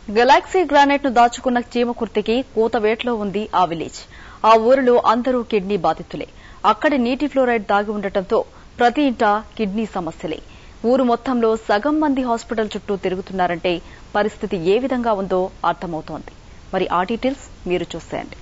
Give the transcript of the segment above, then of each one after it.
Galaxy granite ను దాచుకున్న చీమకుర్తికి కూతవేట్లో ఉంది ఆ విలేజ్. ఆ ఊరిలో అందరూ కిడ్నీ బాధితులే. అక్కడి నీటి ఫ్లోరైడ్ దాగి ఉండటంతో ప్రతి ఇంటా కిడ్నీ సమస్యలే. ఊరు మొత్తంలో సగం మంది హాస్పిటల్ చుట్టూ తిరుగుతున్నారంటే పరిస్థితి ఏ విధంగా ఉందో అర్థమవుతోంది. మరి ఆ డీటెయిల్స్ మీరు చూసేయండి.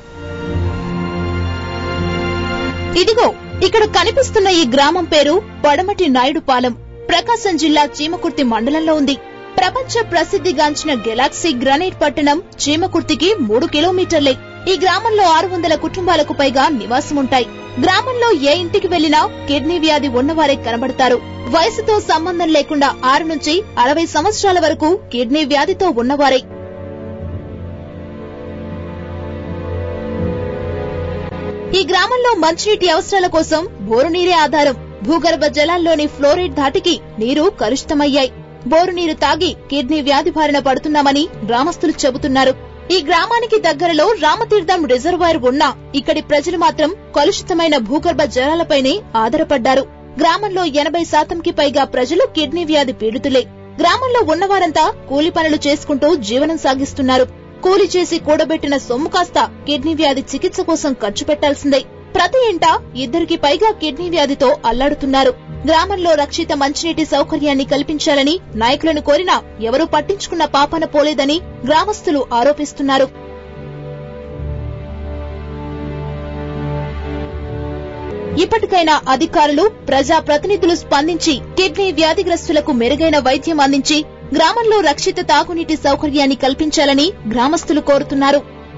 ఇదిగో ఇక్కడ కనిపిస్తున్న ఈ గ్రామం పేరు పడమటి నాయుడు పాలెం. ప్రకాశం జిల్లా చీమకుర్తి మండలంలో ఉంది. ప్రపంచ ప్రసిద్ధిగాంచిన గెలాక్సీ గ్రానైట్ పట్టణం చీమకుర్తికి 3 కిలోమీటర్లే. ఈ గ్రామంలో 600 కుటుంబాలకు పైగా నివాసముంటాయి. గ్రామంలో ఏ ఇంటికి వెళ్లినా కిడ్నీ వ్యాధి ఉన్నవారే కనబడతారు. వయసుతో సంబంధం లేకుండా 6 నుంచి 60 సంవత్సరాల వరకు కిడ్నీ వ్యాధితో ఉన్నవారే. ఈ గ్రామంలో మంచినీటి అవసరాల కోసం బోరు నీరే ఆధారం. భూగర్భ జలాల్లోని ఫ్లోరైడ్ ధాటికి నీరు కలుషితమయ్యాయి. బోరు నీరు తాగి కిడ్నీ వ్యాధి బారిన పడుతున్నామని గ్రామస్తులు చెబుతున్నారు. ఈ గ్రామానికి దగ్గరలో రామతీర్థం రిజర్వాయర్ ఉన్నా ఇక్కడి ప్రజలు మాత్రం కలుషితమైన భూగర్భ జలాలపైనే ఆధారపడ్డారు. గ్రామంలో 80% పైగా ప్రజలు కిడ్నీ వ్యాధి పీడితులే. గ్రామంలో ఉన్నవారంతా కూలి పనులు చేసుకుంటూ జీవనం సాగిస్తున్నారు. కూలి చేసి కూడబెట్టిన సొమ్ము కాస్త కిడ్నీ వ్యాధి చికిత్స కోసం ఖర్చు పెట్టాల్సిందే. ప్రతి ఇంటా 2కి పైగా కిడ్నీ వ్యాధితో అల్లాడుతున్నారు. గ్రామంలో రక్షిత మంచినీటి సౌకర్యాన్ని కల్పించాలని నాయకులను కోరినా ఎవరూ పట్టించుకున్న పాపాన పోలేదని గ్రామస్తులు ఆరోపిస్తున్నారు. ఇప్పటికైనా అధికారులు, ప్రజా ప్రతినిధులు స్పందించి కిడ్నీ వ్యాధిగ్రస్తులకు మెరుగైన వైద్యం అందించి గ్రామంలో రక్షిత తాగునీటి సౌకర్యాన్ని కల్పించాలని గ్రామస్తులు కోరుతున్నారు.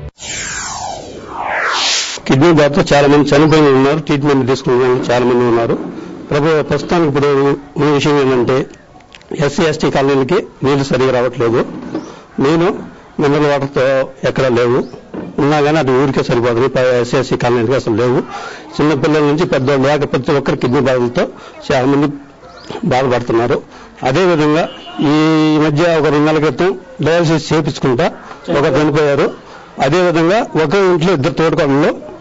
కిడ్నీ బాధతో చాలా మంది చనిపోయి ఉన్నారు. ట్రీట్మెంట్ తీసుకున్న చాలా మంది ఉన్నారు. ప్రస్తుతానికి ఇప్పుడు ఉన్న విషయం ఏంటంటే ఎస్సీ ఎస్టీ కాలనీలకి నీళ్లు సరిగా రావట్లేదు. నీళ్లు మినరల్ వాటర్తో ఎక్కడా లేవు. ఉన్నా కానీ అది ఊరికే సరిపోతుంది. ఎస్సీ ఎస్టీ కాలనీలకి అసలు లేవు. చిన్నపిల్లల నుంచి పెద్దవాళ్ళు లేక ప్రతి ఒక్కరు కిడ్నీ బాధలతో చాలా మంది బాధపడుతున్నారు. అదేవిధంగా ఈ మధ్య ఒక 2 నెలల క్రితం డయాలసిస్ చేయించుకుంటా ఒకరు చనిపోయారు. అదేవిధంగా ఒక ఇంట్లో 2 తోడుకోవడంలో